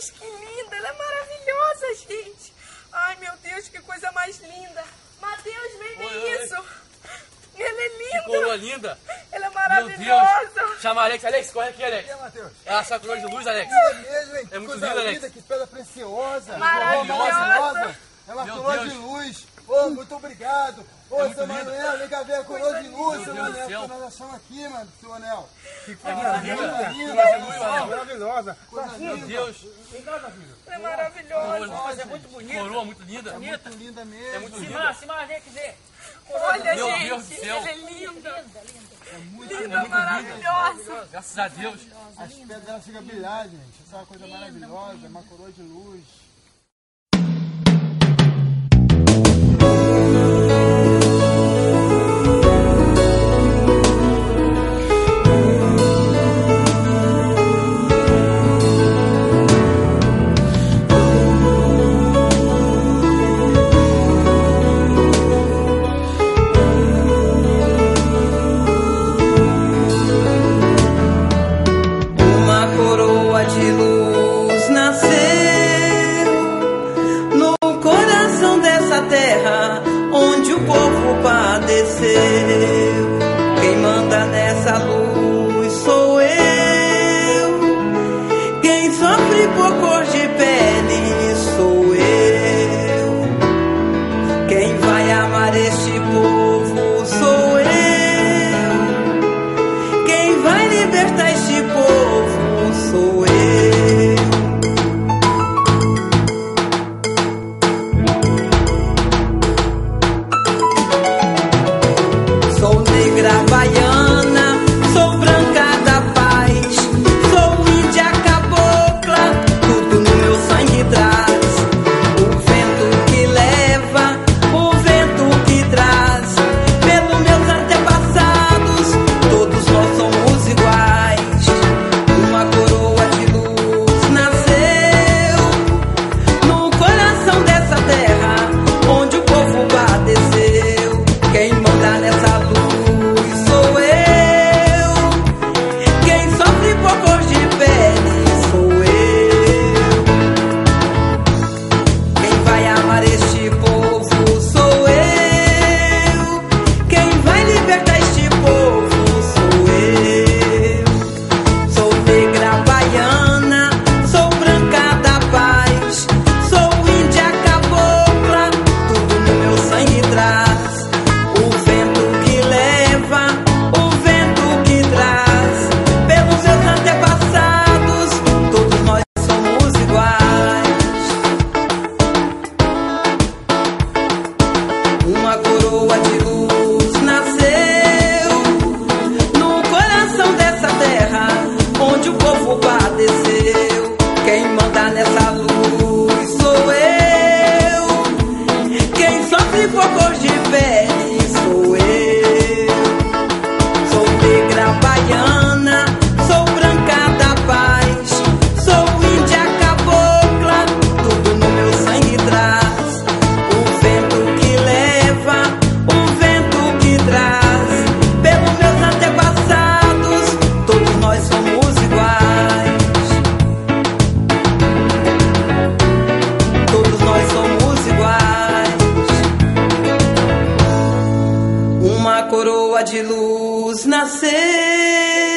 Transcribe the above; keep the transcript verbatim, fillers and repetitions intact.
Mas que linda, ela é maravilhosa, gente. Ai, meu Deus, que coisa mais linda. Mateus, vem ver Oi, oi. isso. Ela é linda. Que coroa linda. Ela é Meu maravilhosa. Deus. Chama Alex. Alex, corre aqui, Alex. É, Matheus. É a sua coroa de luz, Alex. É mesmo, hein? É muito Coisa linda, Alex. linda, que pedra preciosa. Maravilhosa. Maravilhosa. É uma Meu coroa Deus. de luz. Ô, muito obrigado. Ô, É muito seu linda. Manuel, vem cá ver a coroa de luz, Meu seu Deus do Manuel, céu. que nós achamos aqui, mano, seu Anel. Que É muito linda. linda. Coroa de luz, Anel. Maravilhosa. Meu Deus. Ela é maravilhosa. Nossa, é muito bonita. Coroa muito linda. É muito linda mesmo. É muito linda. Simar, Simar, vem aqui ver. Olha, Meu gente, Deus do céu. ela é linda. É muito Linda, linda. maravilhosa. Graças a Deus. As pedras dela chegam a brilhar, gente. Isso é uma coisa maravilhosa, é uma coroa de luz. Uma coroa de luz nasceu no coração dessa terra onde o povo padeceu. Quem manda nessa luz sou eu. Quem sofre por cor de pele sou eu. Quem vai amar este povo sou eu. Quem vai libertar este povo sou eu. Sou negra baiana, sou branca da paz, sou índia cabocla, tudo no meu sangue traz. O vento que leva, o vento que traz, pelos meus antepassados, todos nós somos iguais. Uma coroa de luz nasceu no coração dessa terra onde o povo padeceu. Quem manda nessa luz sou eu. Quem sofre por cor de pele sou eu. Quem vai amar este povo sou eu. Quem vai libertar este povo sou eu. Sou negra baiana, sou branca da paz, sou índia cabocla, tudo no meu sangue traz. O vento que leva, o vento que traz, pelos meus antepassados, todos nós somos iguais. Uma coroa de luz nasceu no coração dessa terra onde o povo padeceu. Quem manda nessa luz sou eu. Quem sofre por cor de pele sou eu. Sou negra baiana, sou branca da paz, sou índia cabocla, tudo no meu sangue traz. O vento que leva, o vento que traz, pelos meus antepassados, todos nós somos iguais. Todos nós somos iguais. Uma coroa de luz nasceu